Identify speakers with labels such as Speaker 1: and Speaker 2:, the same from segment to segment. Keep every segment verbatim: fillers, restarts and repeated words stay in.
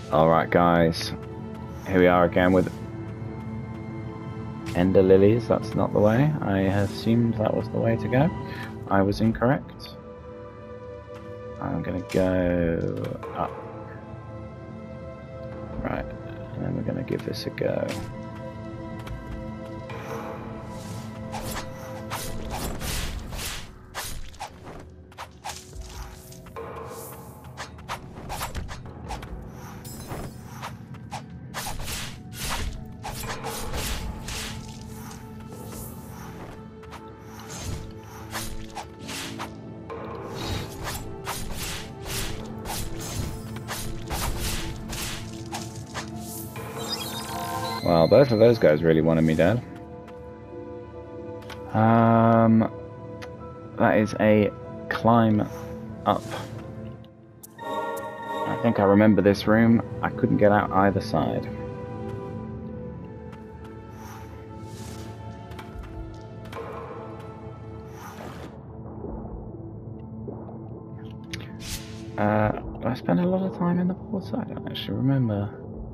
Speaker 1: Alright guys, here we are again with Ender Lilies. That's not the way. I assumed that was the way to go. I was incorrect. I'm gonna go up. Right, and then we're gonna give this a go. Well, both of those guys really wanted me dead. Um, that is a climb up. I think I remember this room. I couldn't get out either side. Uh, I spent a lot of time in the water. I don't actually remember.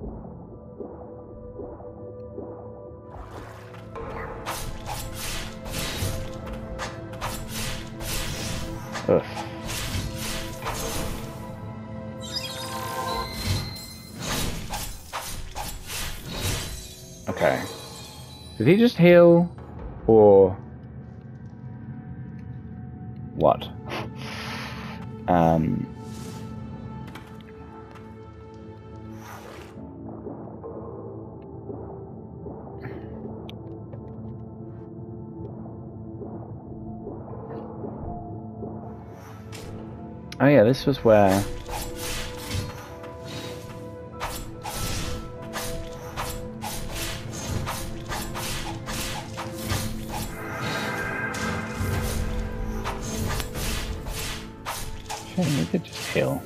Speaker 1: Ugh. Okay. Did he just heal, or what? um. Oh yeah, this was where... Shit, we could just heal.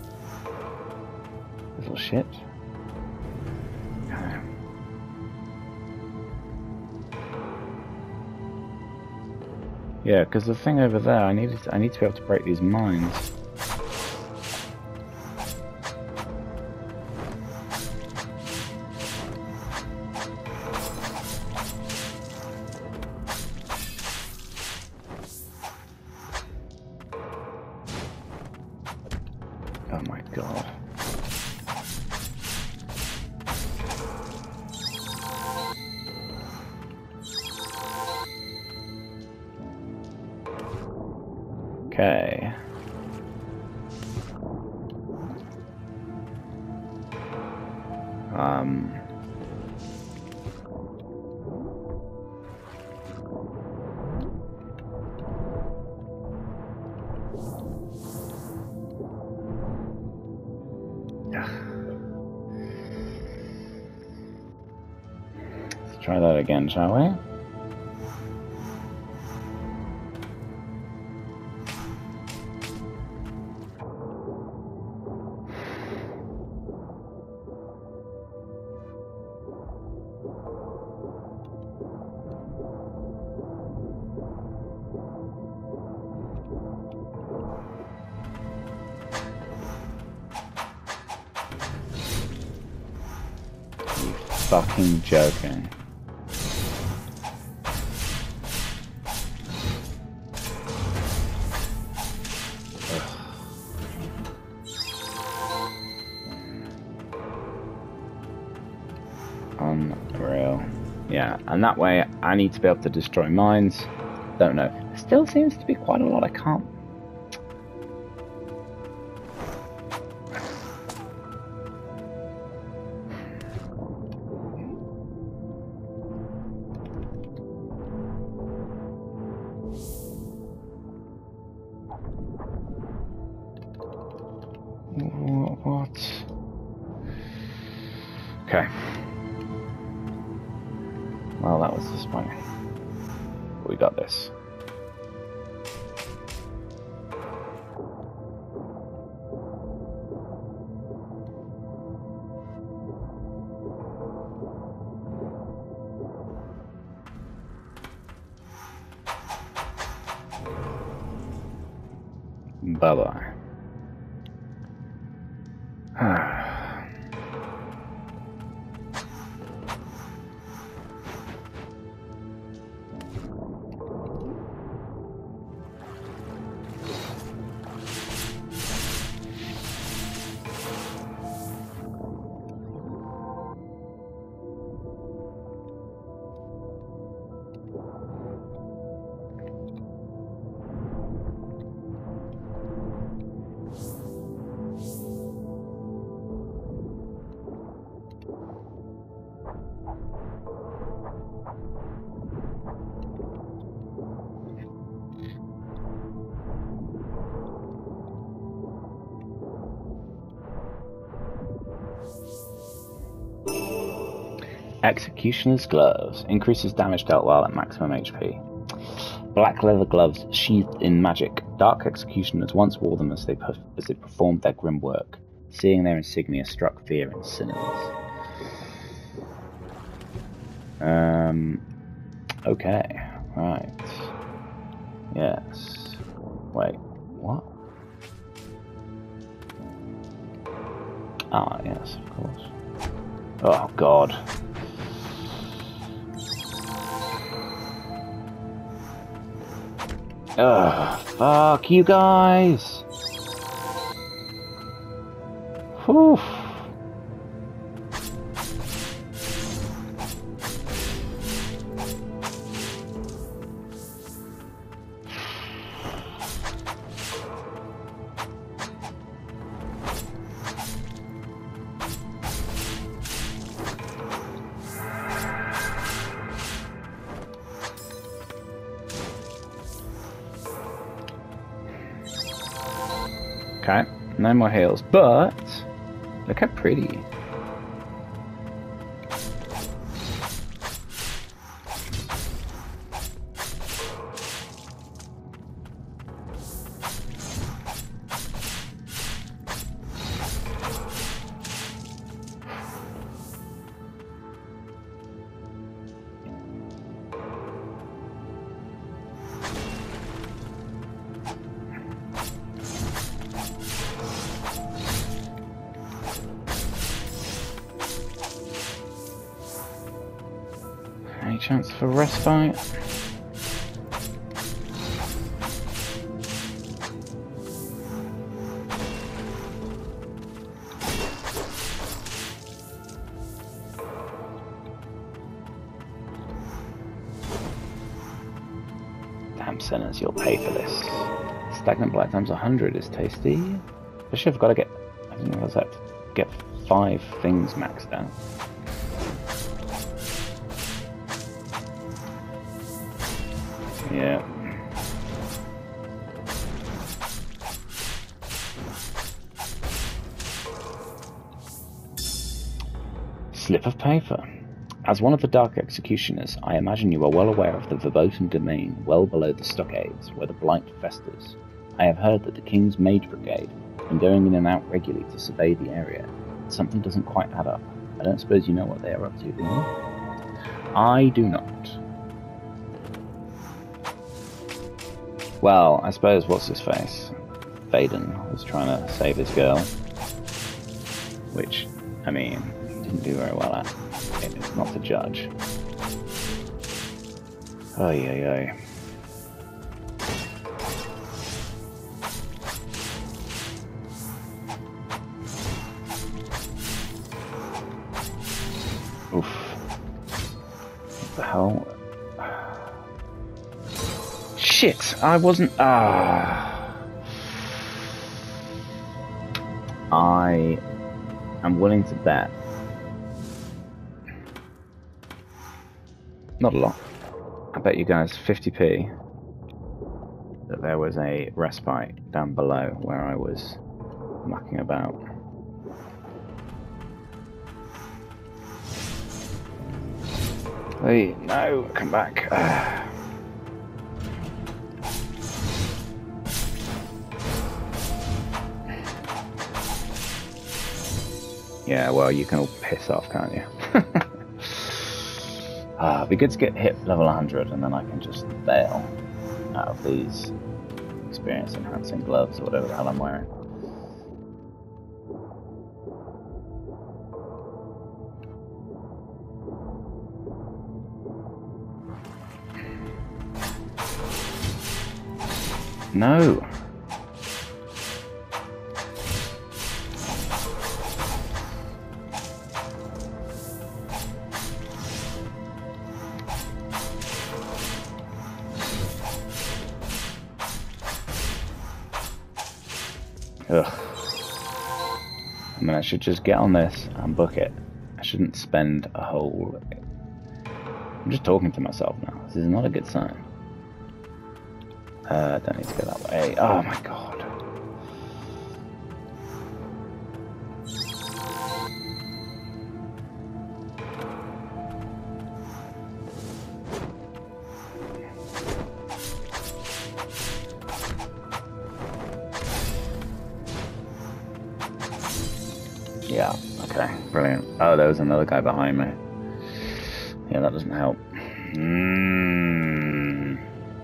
Speaker 1: Little shit. Yeah, because the thing over there, I needed to, I need to be able to break these mines. Oh my god. Okay. Um. Let's try that again, shall we? Fucking joking. Unreal. Yeah, and that way I need to be able to destroy mines. Don't know. There still seems to be quite a lot I can't. What? Okay. Well, that was disappointing. But we got this. Bye-bye. Executioner's Gloves. Increases damage dealt while at maximum H P. Black leather gloves sheathed in magic. Dark executioners once wore them as they, perf as they performed their grim work. Seeing their insignia struck fear in sinners. Um. Okay. Right. Yes. Wait. What? Ah, yes, of course. Oh, God. Ugh, fuck you guys! Whew. Okay, no more heals, but look how pretty. Any chance for respite? Damn sinners, you'll pay for this. Stagnant blight times one hundred is tasty. Especially if I've got to get, I don't know, I have to get five things maxed out. Yeah. Slip of paper. As one of the Dark Executioners, I imagine you are well aware of the verboten domain well below the stockades, where the blight festers. I have heard that the King's Mage Brigade have been going in and out regularly to survey the area. Something doesn't quite add up. I don't suppose you know what they are up to, do you? I do not. Well, I suppose what's his face? Vaden was trying to save his girl, which, I mean, he didn't do very well at. It's not to judge. Oy oy oy. Oof. What the hell? Shit! I wasn't. Ah. I am willing to bet. Not a lot. I bet you guys fifty p that there was a respite down below where I was mucking about. Hey, no, come back. Ah. Yeah, well, you can all piss off, can't you? Ah, it'd be good to get hit level one hundred and then I can just bail out of these experience enhancing gloves or whatever the hell I'm wearing. No! Ugh. I mean, I should just get on this and book it. I shouldn't spend a whole... I'm just talking to myself now. This is not a good sign. Uh, don't need to go that way. Oh my god. Okay, brilliant. Oh, there was another guy behind me. Yeah, that doesn't help. Mm.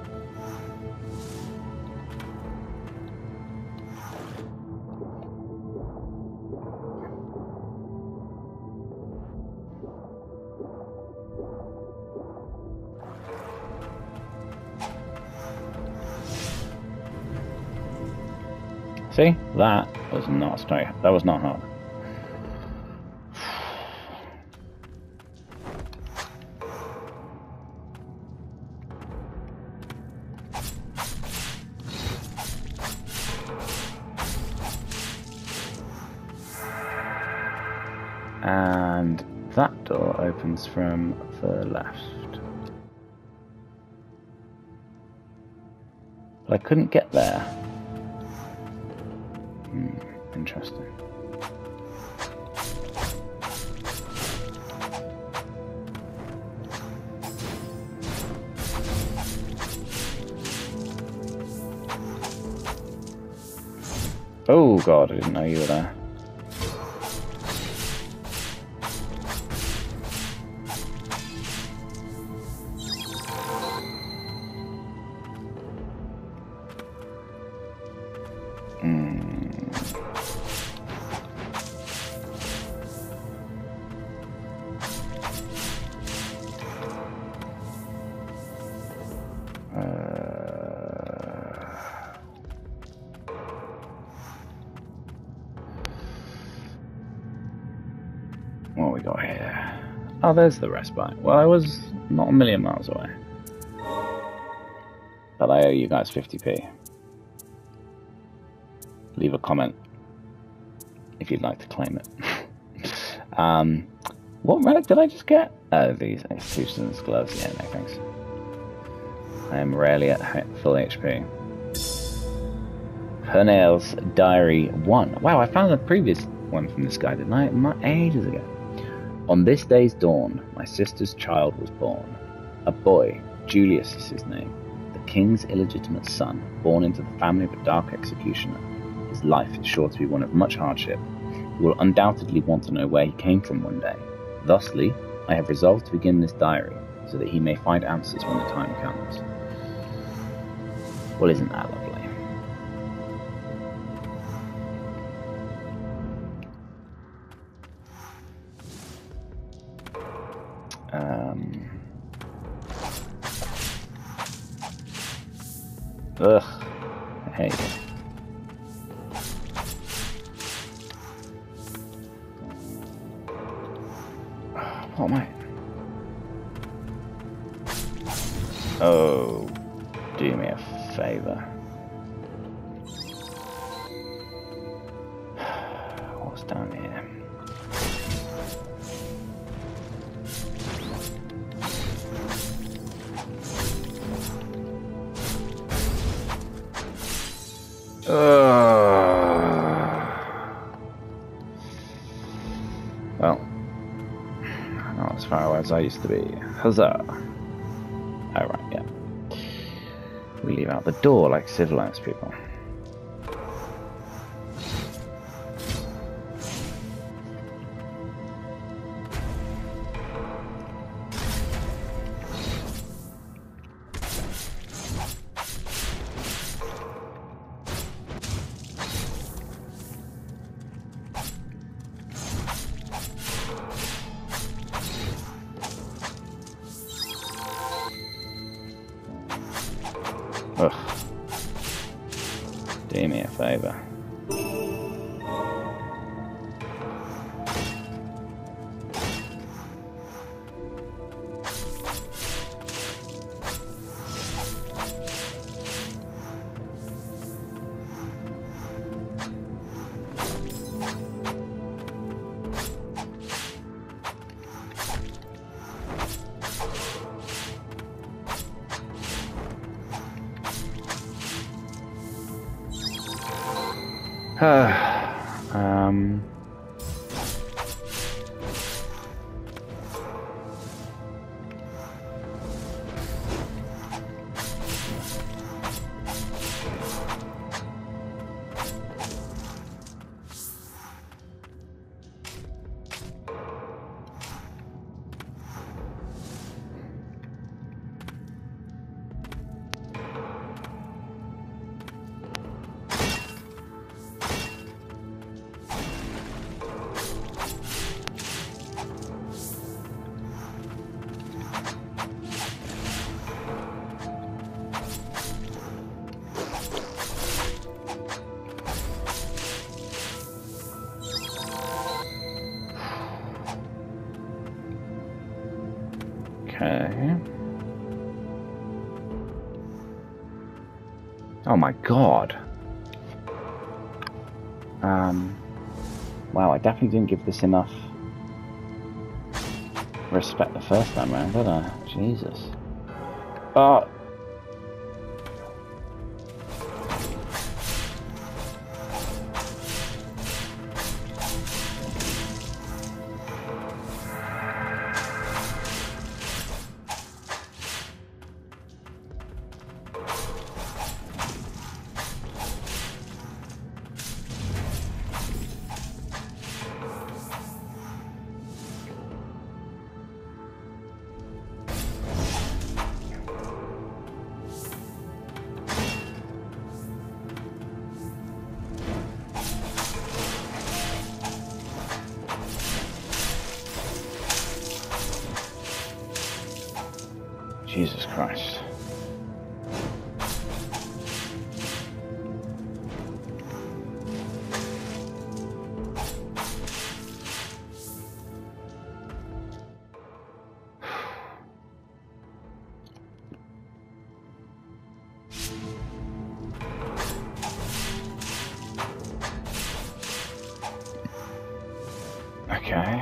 Speaker 1: See, that was not straight. That was not hard. And that door opens from the left. But I couldn't get there. Hmm, interesting. Oh god, I didn't know you were there. What we got here? Oh, there's the respite. Well, I was not a million miles away. But I owe you guys fifty p. Leave a comment if you'd like to claim it. um, what relic did I just get? Oh, these executioner's gloves. Yeah, no thanks. I am rarely at full H P. Hernail's Diary one. Wow, I found the previous one from this guy, didn't I? My, ages ago. On this day's dawn, my sister's child was born. A boy, Julius is his name, the king's illegitimate son, born into the family of a dark executioner. His life is sure to be one of much hardship. He will undoubtedly want to know where he came from one day. Thusly, I have resolved to begin this diary, so that he may find answers when the time comes. Well, isn't that lovely? Um, ugh, I hate it. What am I? Oh, do me a favor. What's down here? Uh, well, not as far away as I used to be. Huzzah! Oh, right, yeah. We leave out the door like civilized people. Ugh. Do me a favour. um, Okay. Oh my god. Um. Wow, I definitely didn't give this enough respect the first time round, did I? Jesus. Oh. Jesus Christ. Okay.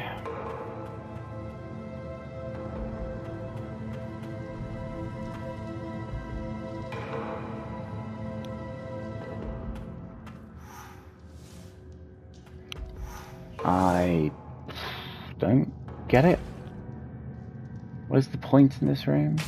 Speaker 1: I don't get it. What is the point in this room?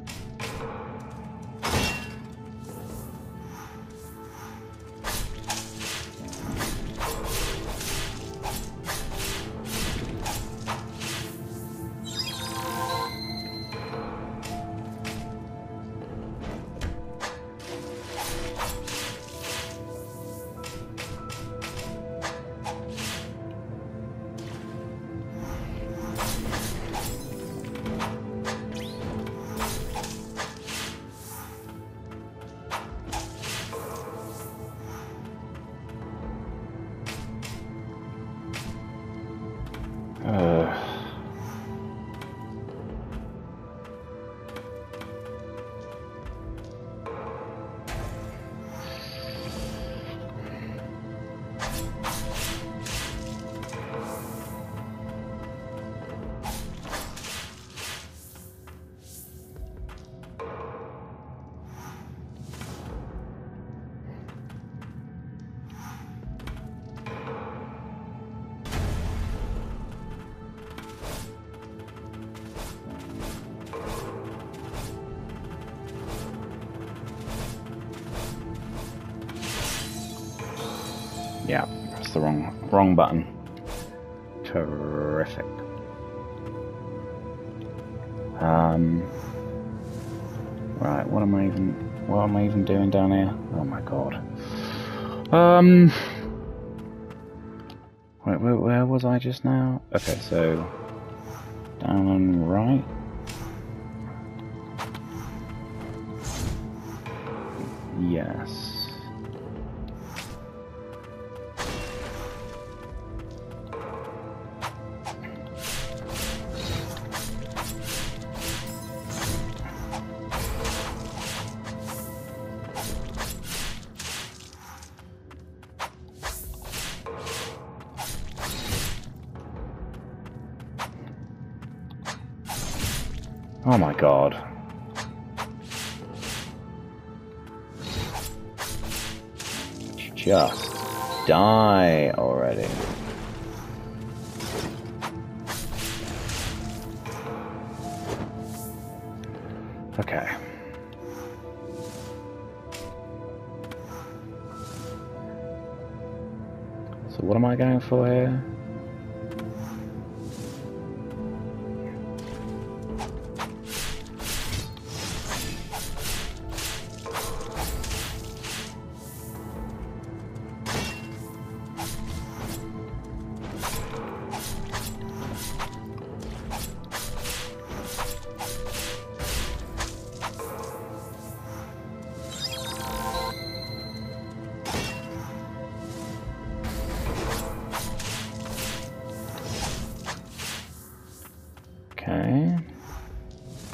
Speaker 1: Yeah, that's the wrong wrong button. Terrific. Um. Right, what am I even what am I even doing down here? Oh my god. Um. Wait, where, where was I just now? Okay, so down and right. Yes. Oh my god. Just die already. Okay. So what am I going for here? Okay.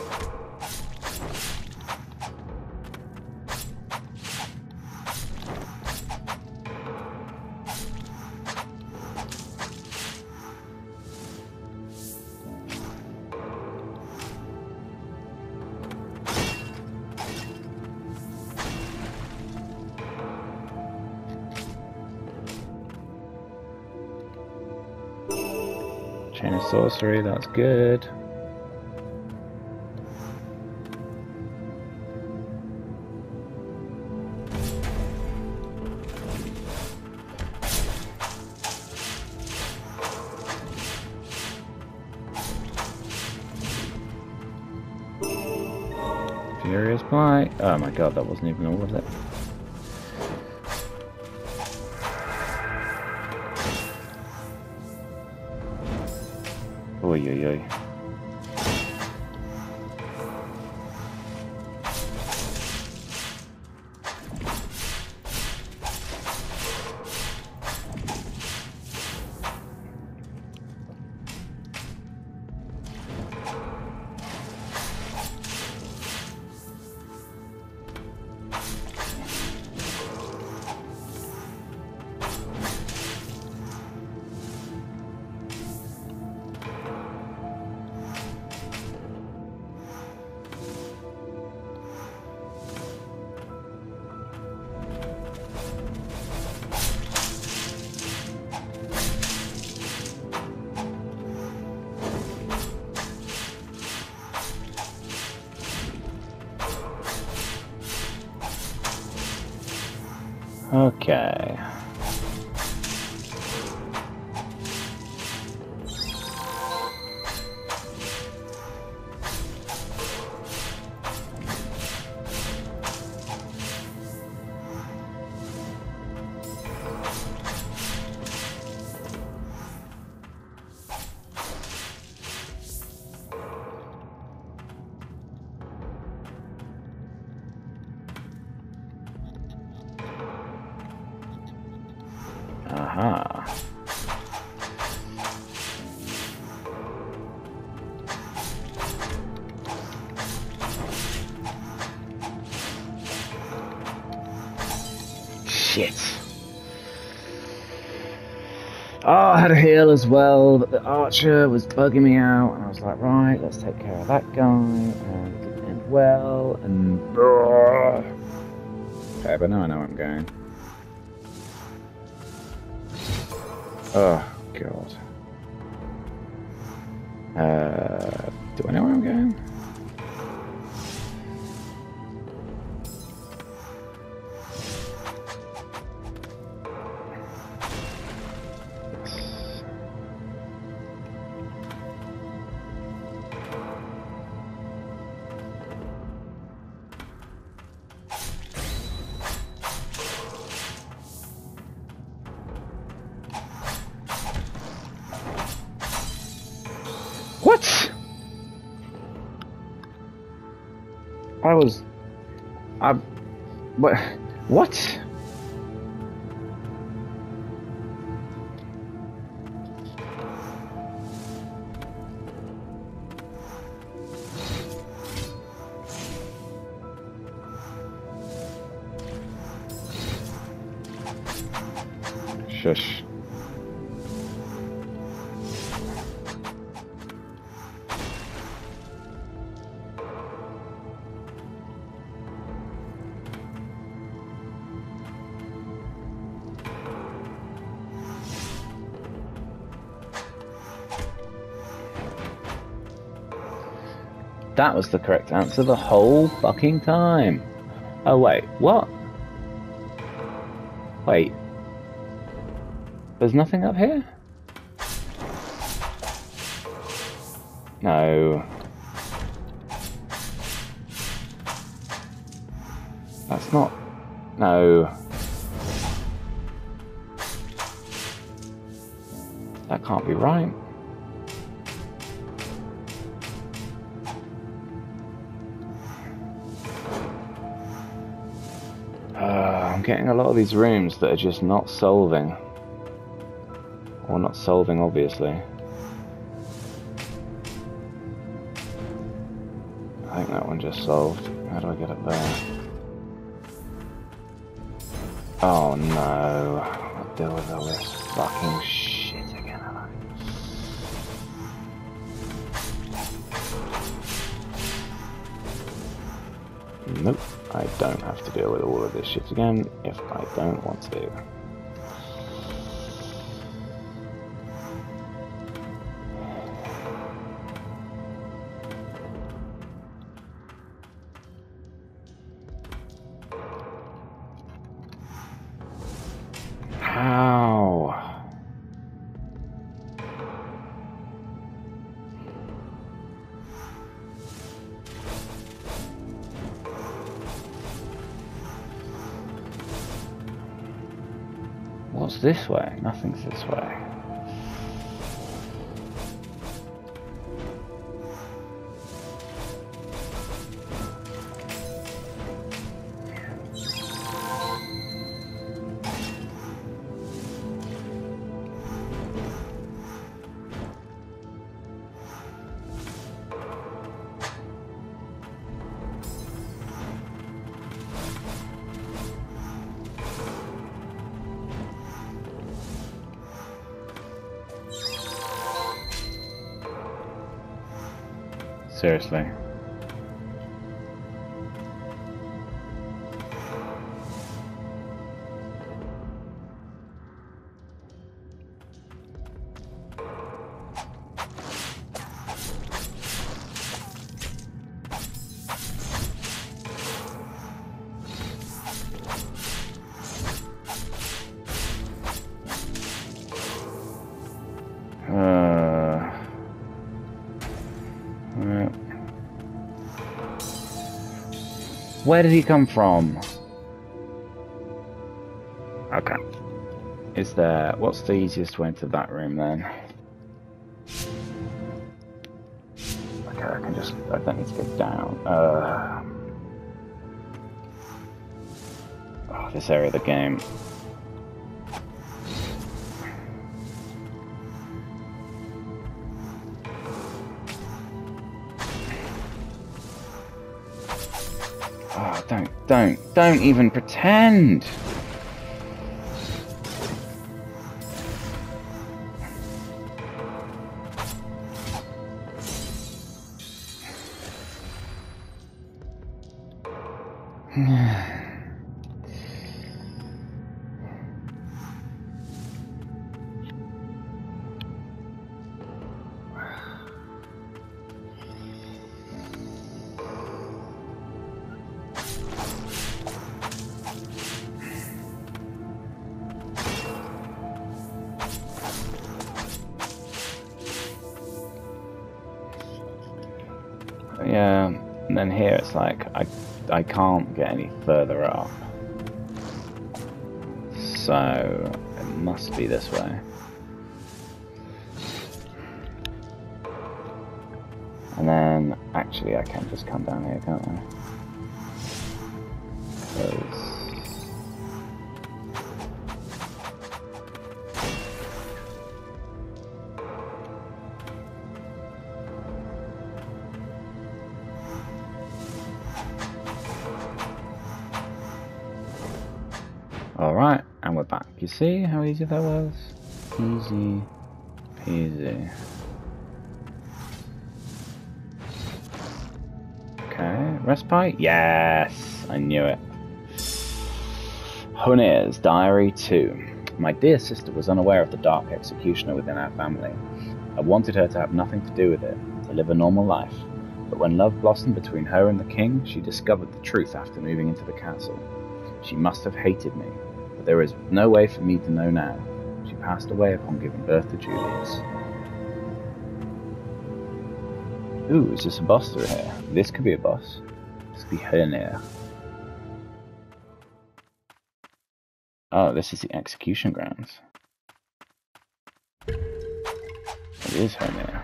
Speaker 1: Chain of sorcery, that's good. Furious Blight. Oh my god, that wasn't even all of it. Oy oy oy. Okay. Aha. Shit. Oh, I had a heal as well, but the archer was bugging me out, and I was like, right, let's take care of that guy, and it didn't end well, and... Okay, but now I know where I'm going. Oh, God. Uh, do I know where I'm going? What? I was... I... What? What? Shush. That was the correct answer the whole fucking time. Oh wait, what? Wait. There's nothing up here? No. That's not... No. That can't be right. Uh, I'm getting a lot of these rooms that are just not solving. Or not solving, obviously. I think that one just solved. How do I get up there? Oh no. I'll deal with all this fucking shit again, have I? Nope. I don't have to deal with all of this shit again if I don't want to. What's this way? Nothing's this way. Seriously. Where did he come from? Okay. Is there... What's the easiest way into that room then? Okay, I can just... I don't need to go down. Uh, oh, this area of the game. Oh, don't, don't, don't even pretend! Yeah, and then here it's like I I can't get any further up, so it must be this way. And then actually I can just come down here, can't I? 'Cause Alright, and we're back. You see how easy that was? Easy peasy. Okay, respite? Yes! I knew it. Hunir's Diary two. My dear sister was unaware of the dark executioner within our family. I wanted her to have nothing to do with it, to live a normal life. But when love blossomed between her and the king, she discovered the truth after moving into the castle. She must have hated me, but there is no way for me to know now. She passed away upon giving birth to Julius. Ooh, is this a boss through here? This could be a boss. This could be Hunir. Oh, this is the execution grounds. It is Hunir.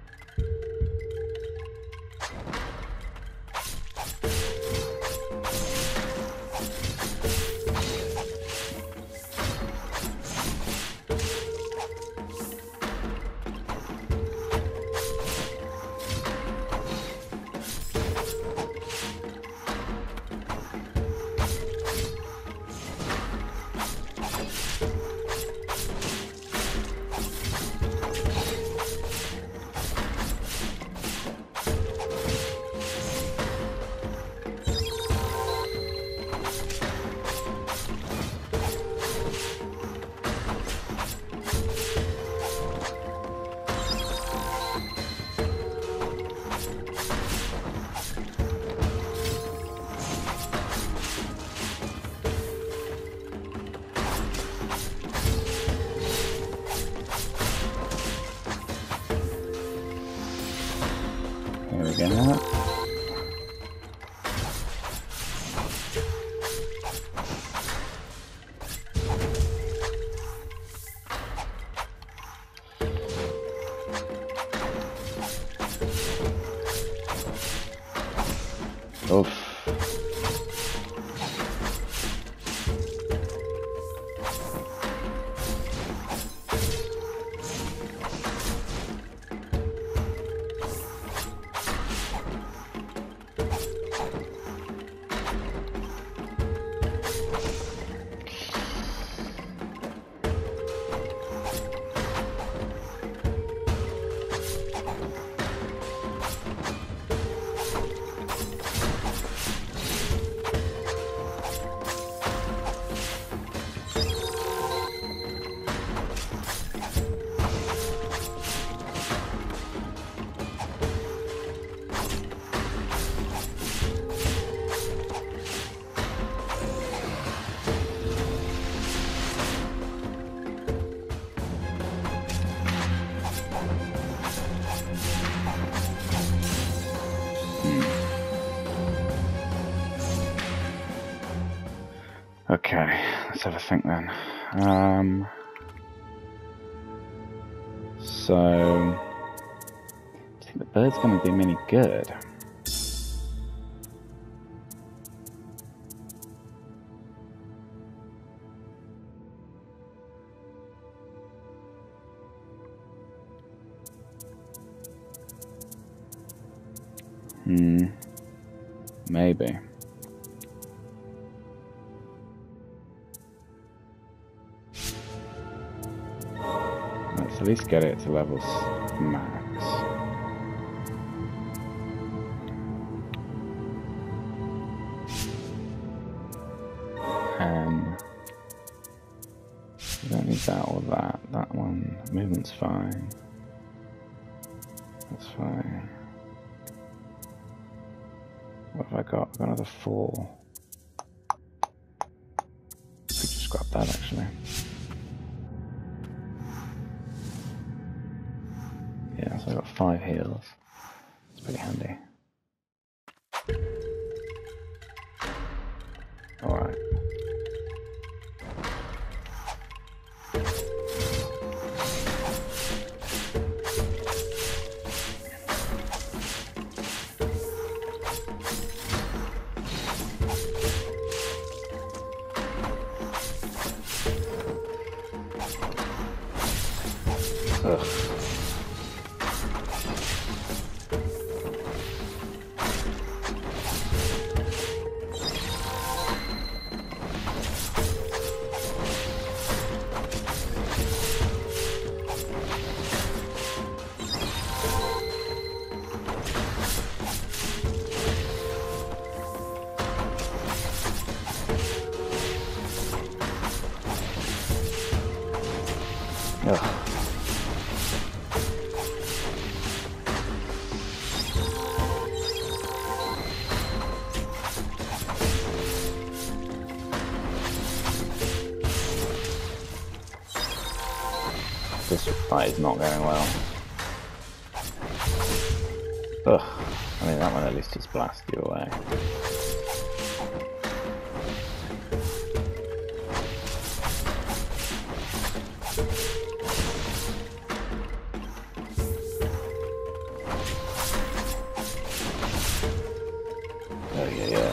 Speaker 1: Here we go. Oof. Okay, let's have a think then. Um, so, do you think the bird's going to do me any good? Hmm, maybe. Let's at least get it to levels max. Um, we don't need that or that. That one, movement's fine. That's fine. What have I got? I've got another four. Could just grab that actually. Yeah, so I've got five heals. It's pretty handy. Alright. Ugh. Ugh. This fight is not going well. Ugh. I mean, that one at least just blasted you away. Oh yeah, yeah.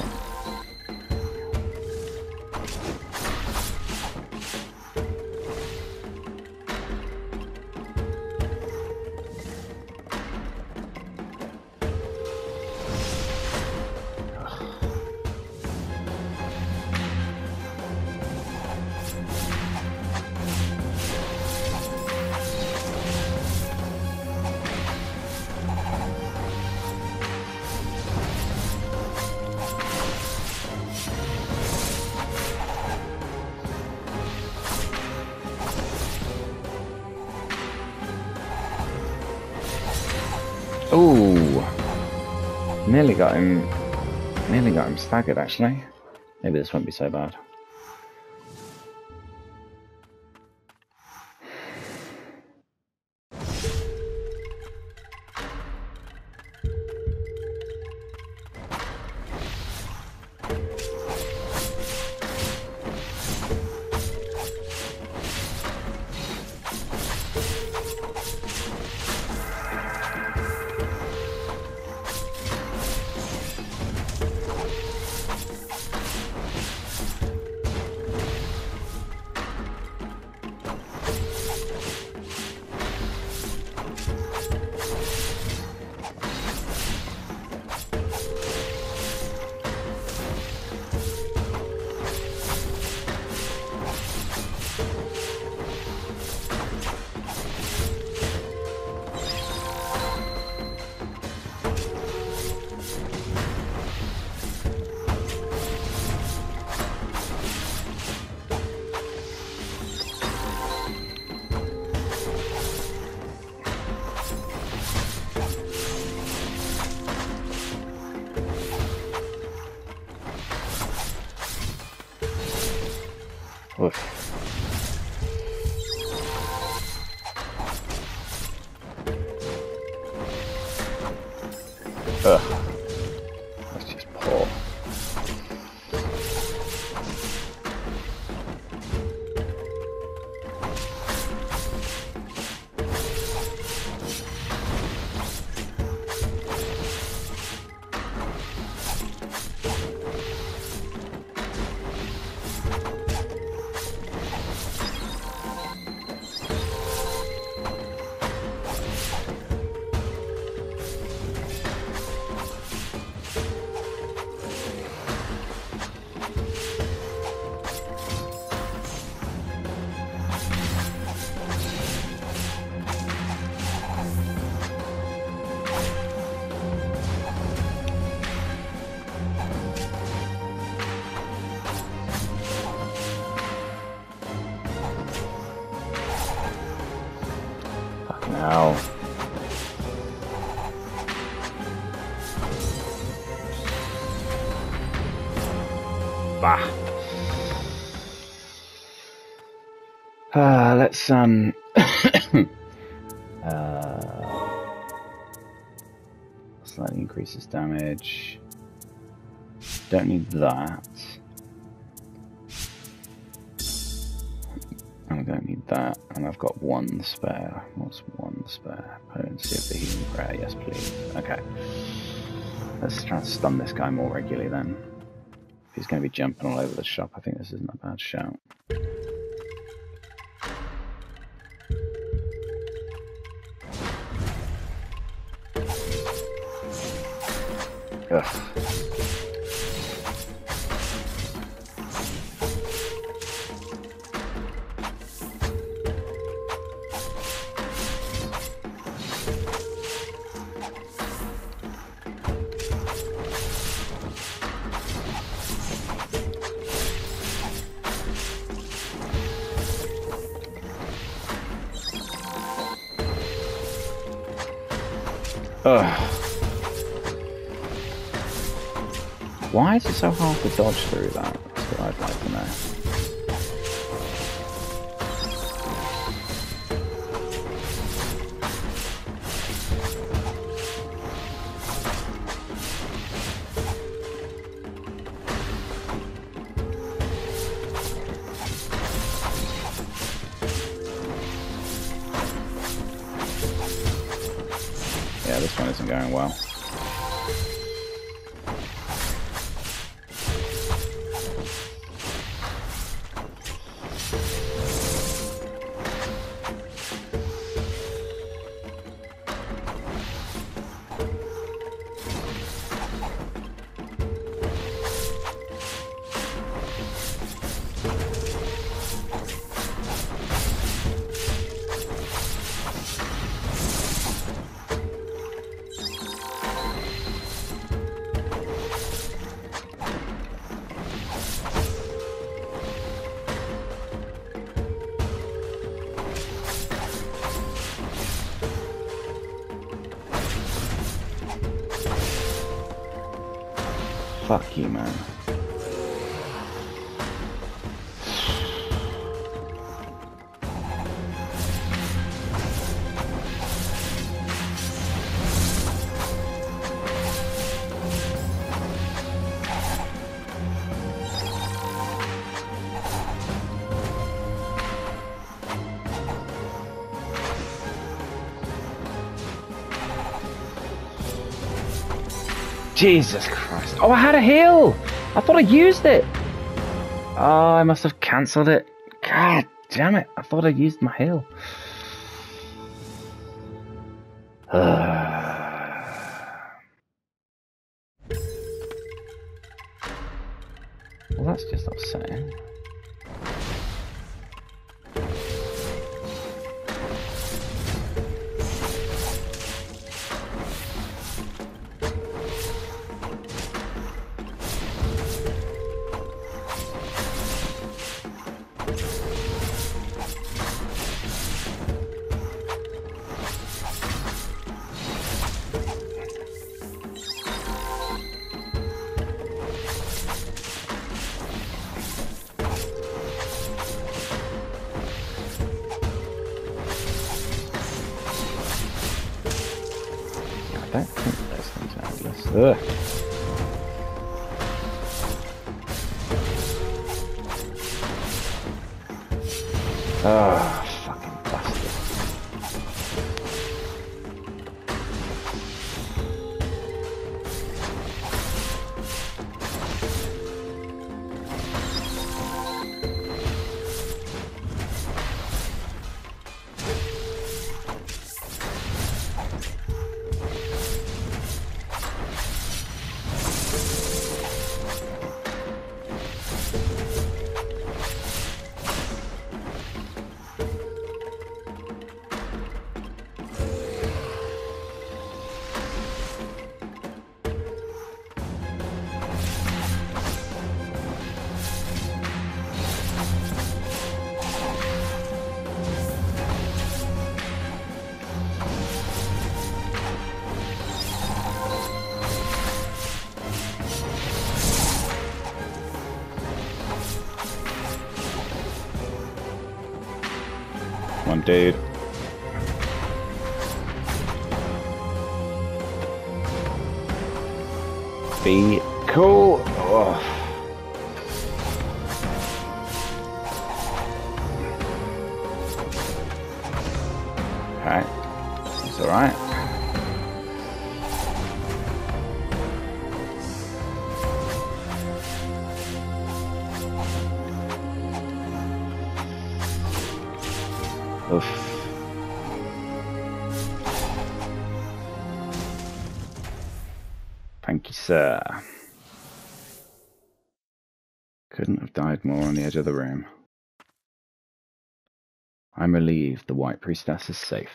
Speaker 1: Ooh, nearly got him, nearly got him staggered actually. Maybe this won't be so bad. Oof. Ugh. That's just poor. Now. Bah. Uh, let's um. uh, slightly increases damage. Don't need that. I don't need that, and I've got one spare. What's one spare? Potency of the healing prayer. Yes, please. Okay. Let's try and stun this guy more regularly then. If he's going to be jumping all over the shop, I think this isn't a bad shout. Ugh. Ugh. Why is it so hard to dodge through that? That's what I'd like to know. Yeah, this one isn't going well. Fuck you, man. Jesus Christ. Oh, I had a heal! I thought I used it! Oh, I must have cancelled it. God damn it. I thought I used my heal. Well, that's just upsetting. don't think those things are endless. Ugh. Ah, fucking bastard. Come on, dude. Be cool. Oh. Okay. That's alright. Oof. Thank you, sir. Couldn't have died more on the edge of the room. I'm relieved the White Priestess is safe.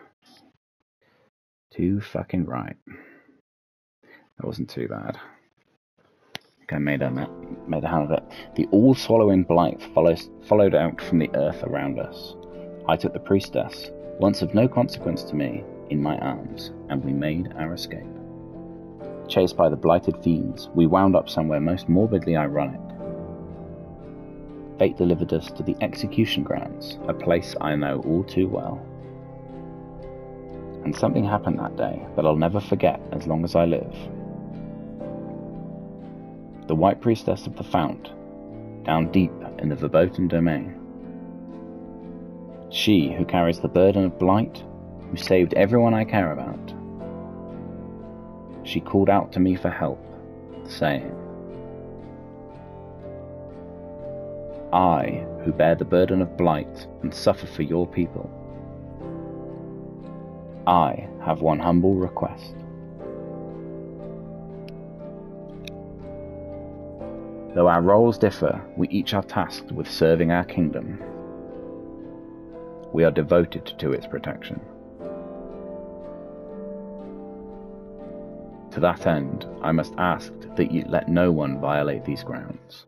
Speaker 1: Too fucking right. That wasn't too bad. Okay, made a made a hand of it. The all-swallowing blight follows, followed out from the earth around us. I took the priestess, once of no consequence to me, in my arms, and we made our escape. Chased by the blighted fiends, we wound up somewhere most morbidly ironic. Fate delivered us to the execution grounds, a place I know all too well. And something happened that day that I'll never forget as long as I live. The White Priestess of the Fount, down deep in the verboten domain. She who carries the burden of blight, who saved everyone I care about. She called out to me for help, saying, I, who bear the burden of blight and suffer for your people, I have one humble request. Though our roles differ, we each are tasked with serving our kingdom. We are devoted to its protection. To that end, I must ask that you let no one violate these grounds.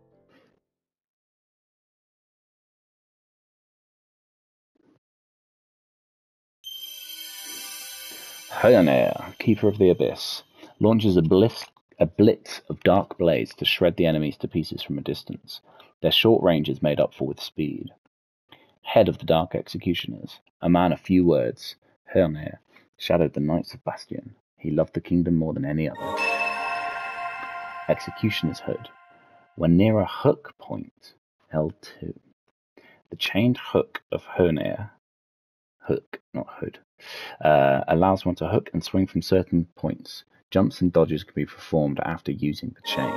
Speaker 1: Hörner, Keeper of the Abyss, launches a, bliss, a blitz of dark blades to shred the enemies to pieces from a distance. Their short range is made up for with speed. Head of the Dark Executioners, a man of few words, Hörner shadowed the Knights of Bastion. He loved the kingdom more than any other. Executioner's Hood. When near a hook point, L two, the chained hook of Hörner, hook, not hood, uh, allows one to hook and swing from certain points. Jumps and dodges can be performed after using the chain.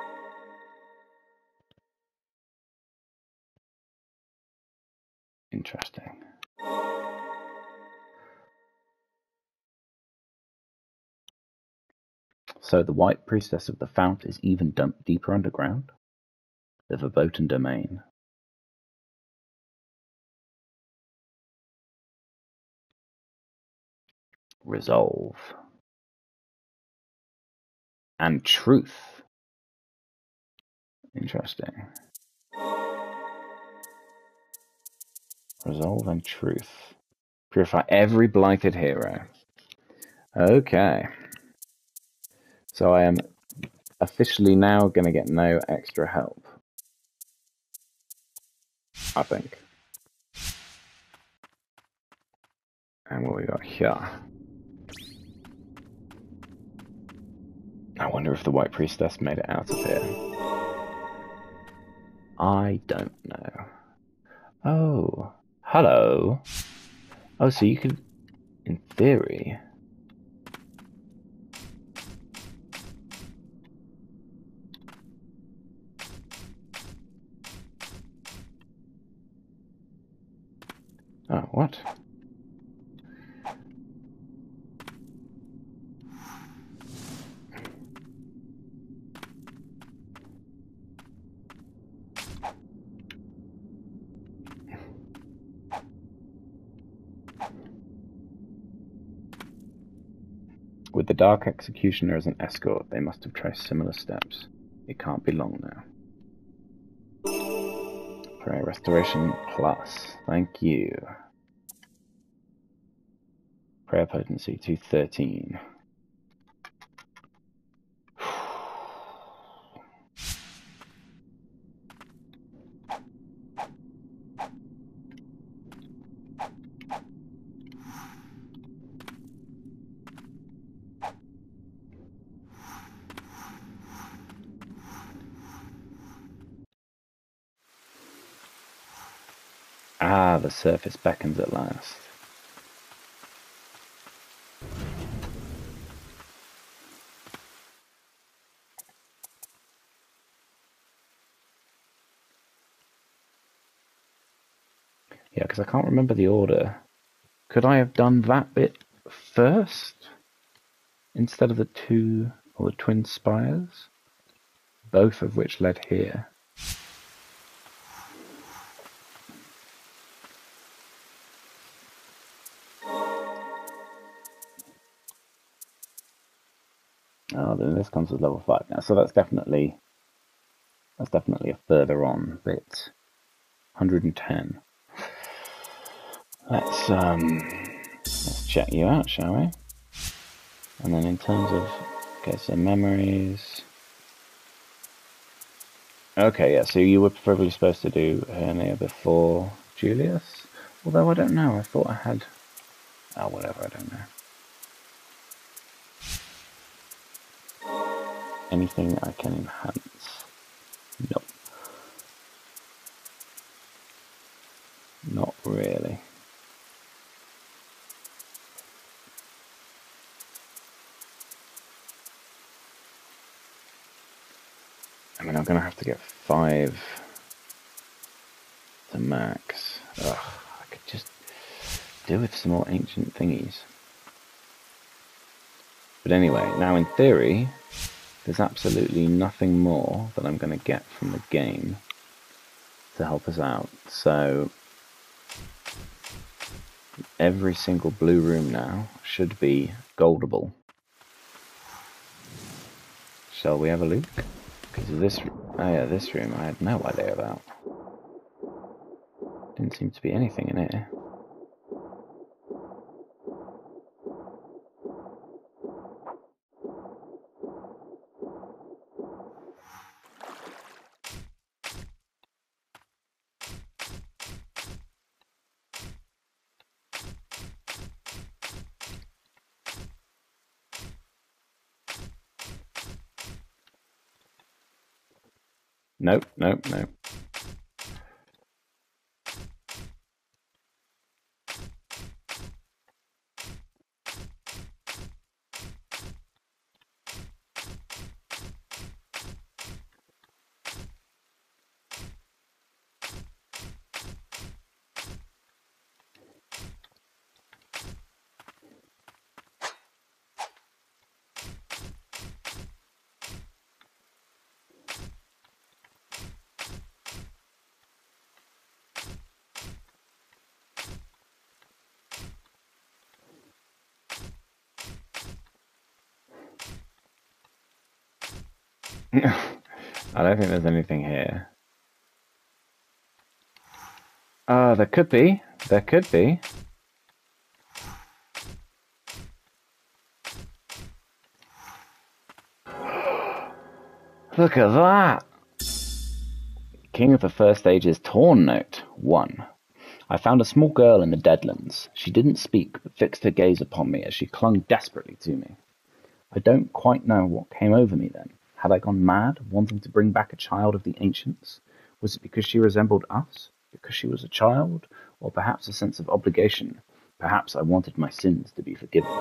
Speaker 1: Interesting. So the White Priestess of the Fount is even dumped deeper underground? The verboten domain. Resolve. And truth. Interesting. Resolve and truth. Purify every blighted hero. Okay. So I am officially now going to get no extra help. I think. And what we got here. I wonder if the White Priestess made it out of here. I don't know. Oh, hello. Oh, so you could, in theory... Oh, what? With the Dark Executioner as an escort, they must have traced similar steps. It can't be long now. Prayer Restoration Plus. Thank you. Prayer Potency two thirteen. Ah, the surface beckons at last. Yeah, because I can't remember the order. Could I have done that bit first? Instead of the two, or the twin spires? Both of which led here. Oh, then this comes with level five now, so that's definitely that's definitely a further on bit. one hundred ten. Let's um let's check you out, shall we? And then in terms of okay, so memories. Okay, yeah, so you were probably supposed to do Hernia before Julius? Although I don't know, I thought I had oh whatever, I don't know. Anything I can enhance? Nope. Not really. I mean, I'm gonna have to get five to max. Ugh, I could just do with some more ancient thingies. But anyway, now in theory, there's absolutely nothing more that I'm going to get from the game to help us out. So every single blue room now should be goldable. Shall we have a look? Because this, oh yeah, this room I had no idea about. Didn't seem to be anything in it. Nope, nope, nope. I don't think there's anything here. Ah, uh, there could be. There could be. Look at that! King of the First Ages Torn Note. one. I found a small girl in the Deadlands. She didn't speak, but fixed her gaze upon me as she clung desperately to me. I don't quite know what came over me then. Had I gone mad, wanting to bring back a child of the ancients? Was it because she resembled us? Because she was a child? Or perhaps a sense of obligation? Perhaps I wanted my sins to be forgiven.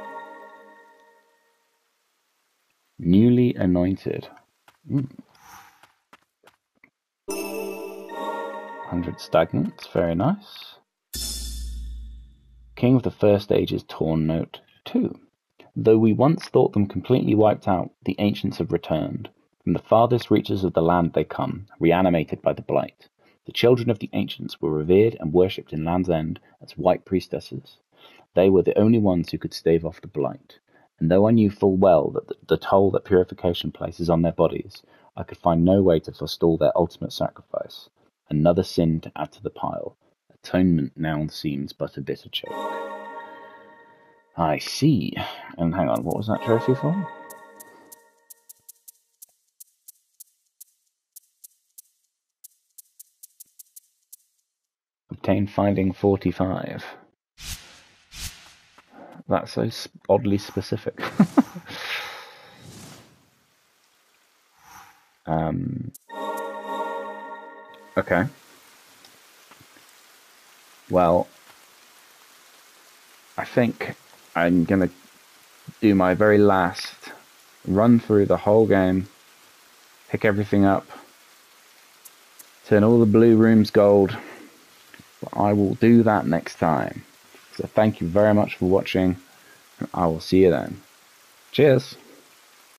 Speaker 1: Newly anointed. Mm. one hundred stagnants, very nice. King of the First Age's torn note two. Though we once thought them completely wiped out, the ancients have returned. From the farthest reaches of the land they come, reanimated by the blight. The children of the ancients were revered and worshipped in Land's End as white priestesses. They were the only ones who could stave off the blight. And though I knew full well that the, the toll that purification places on their bodies, I could find no way to forestall their ultimate sacrifice. Another sin to add to the pile. Atonement now seems but a bitter choke. I see. And hang on, what was that trophy for? Obtain finding forty-five. That's so oddly specific. um. Okay. Well, I think I'm gonna do my very last run through the whole game, pick everything up, turn all the blue rooms gold. But I will do that next time. So thank you very much for watching, and I will see you then. Cheers!